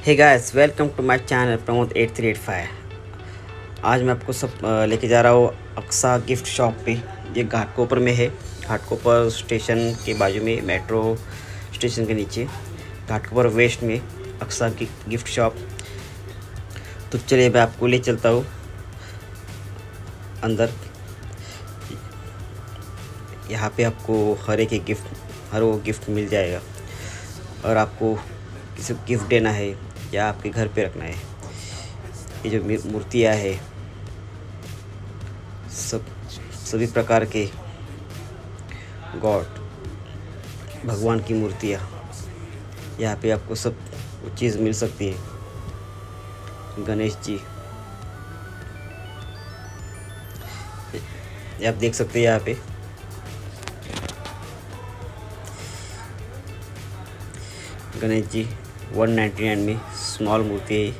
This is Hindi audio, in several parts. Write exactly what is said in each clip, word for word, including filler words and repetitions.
Hey guys, welcome to my channel Pramod at three at five. आज मैं आपको सब लेके जा रहा हूँ अक्सा गिफ्ट शॉप पे। ये घाटकोपर में है। घाटकोपर स्टेशन के बाजू में, मेट्रो स्टेशन के नीचे, घाटकोपर वेस्ट में अक्सा की गिफ्ट शॉप। तो चलिए मैं आपको ले चलता हूँ अंदर। यहाँ पे आपको हर एक एक गिफ्ट हर वो गिफ्ट मिल जाएगा। और आपको किसी को गिफ्ट देना है या आपके घर पे रखना है, ये जो मूर्तियाँ है सब सभी प्रकार के गॉड भगवान की मूर्तियाँ यहाँ पे आपको सब चीज़ मिल सकती है। गणेश जी ये आप देख सकते हैं। यहाँ पे Ganesh ji one ninety nine में स्मॉल मूर्ति है।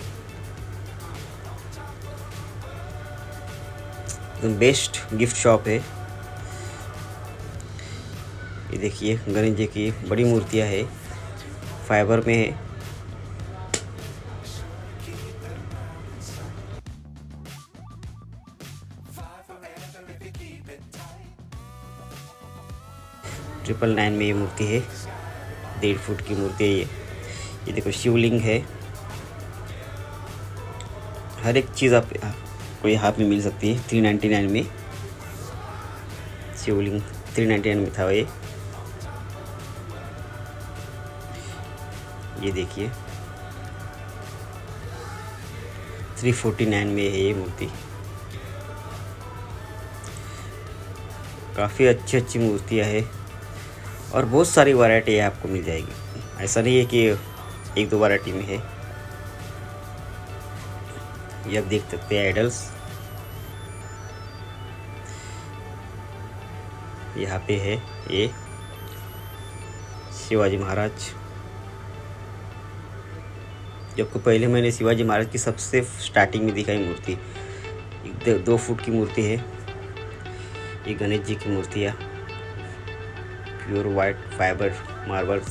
एकदम बेस्ट गिफ्ट शॉप है। ये देखिए गणेश जी की बड़ी मूर्तियाँ है, फाइबर में है। ट्रिपल नाइन में ये मूर्ति है, डेढ़ फुट की मूर्ति है ये। ये देखो शिवलिंग है। हर एक चीज़ आप आपको यहाँ पे मिल सकती है। थ्री नाइन्टी नाइन में शिवलिंग थ्री नाइन्टी नाइन में था ये। ये देखिए थ्री फोर्टी नाइन में है ये मूर्ति। काफ़ी अच्छी अच्छी मूर्तियाँ है और बहुत सारी वैरायटी है, आपको मिल जाएगी। ऐसा नहीं है कि एक दो वैरायटी में है। ये आप देख सकते हैं आइडल्स। यहाँ पे है ये शिवाजी महाराज। जबकि पहले मैंने शिवाजी महाराज की सबसे स्टार्टिंग में दिखाई मूर्ति, दो, दो फुट की मूर्ति है। ये गणेश जी की मूर्तियाँ pure white fibre marble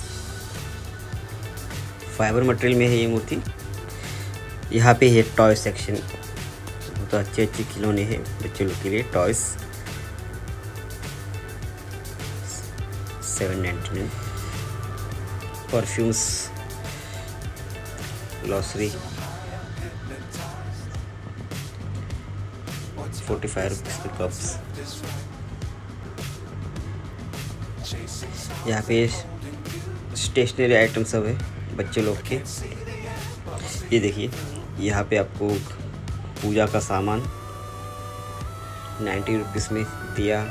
fibre material में है ये मूर्ति। यहाँ पे है टॉय सेक्शन, तो अच्छे अच्छे खिलौने हैं बच्चों लोग के लिए। Toys seven ninety nine. Perfumes, glossary forty five rupees के कप्स। यहाँ पे स्टेशनरी आइटम सब है बच्चे लोग के। ये देखिए यहाँ पे आपको पूजा का सामान नाइन्टी रुपीज़ में दिया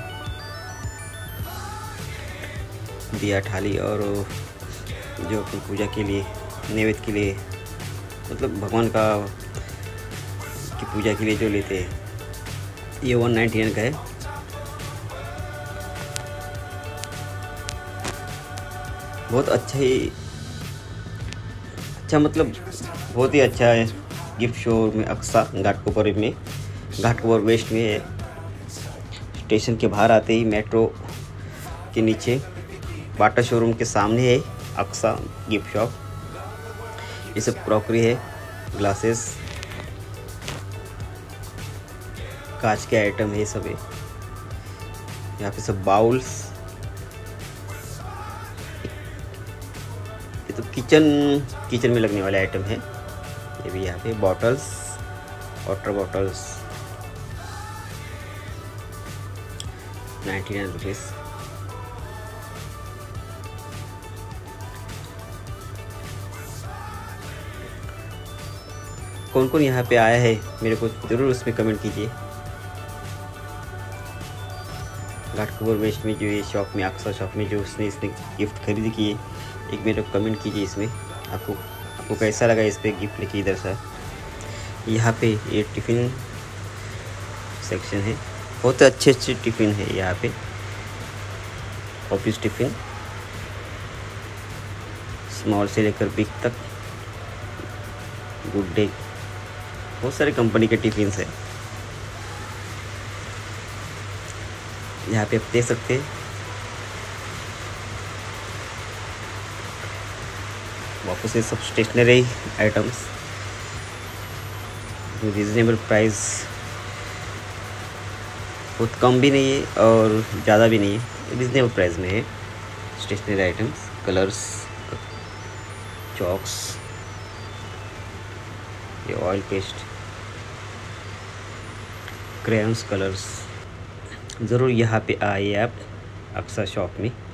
दिया थाली, और जो पूजा के लिए नैवेद्य के लिए, मतलब भगवान का की पूजा के लिए जो लेते हैं, ये वन नाइन्टी नाइन का है। बहुत अच्छा ही अच्छा मतलब बहुत ही अच्छा है गिफ्ट शॉप में अक्सा घाटकोपर में। घाटकोपर वेस्ट में है। स्टेशन के बाहर आते ही मेट्रो के नीचे बाटा शोरूम के सामने है अक्सा गिफ्ट शॉप। ये सब क्रॉकरी है, ग्लासेस, कांच के आइटम है, सब है। यहाँ पे सब बाउल्स। ये तो किचन किचन में लगने वाले आइटम है। ये भी यहाँ पे bottles, water bottles ninety nine rupees. कौन कौन यहाँ पे आया है मेरे को ज़रूर उसमें कमेंट कीजिए। घाटकोपर वेस्ट में जो ये शॉप में अक्सा शॉप में जो उसने इसने गिफ्ट खरीदी की है, एक मेरे को कमेंट कीजिए इसमें। आपको आपको कैसा लगा इस पे गिफ्ट लेके इधर से। यहाँ पे ये टिफ़िन सेक्शन है, बहुत अच्छे अच्छे टिफ़िन है यहाँ पे। ऑफिस टिफ़िन स्मॉल से लेकर बिग तक, गुड डे, बहुत सारे कंपनी के टिफ़िन है। यहाँ पे आप देख सकते हैं वापस ये सब स्टेशनरी आइटम्स रीज़नेबल प्राइस, बहुत कम भी नहीं है और ज़्यादा भी नहीं है, रीज़नेबल प्राइस में है। स्टेशनरी आइटम्स, कलर्स, चॉक्स, ये ऑयल पेस्ट, क्रेयॉन्स, कलर्स। ज़रूर यहाँ पे आइए आप अक्सा शॉप में।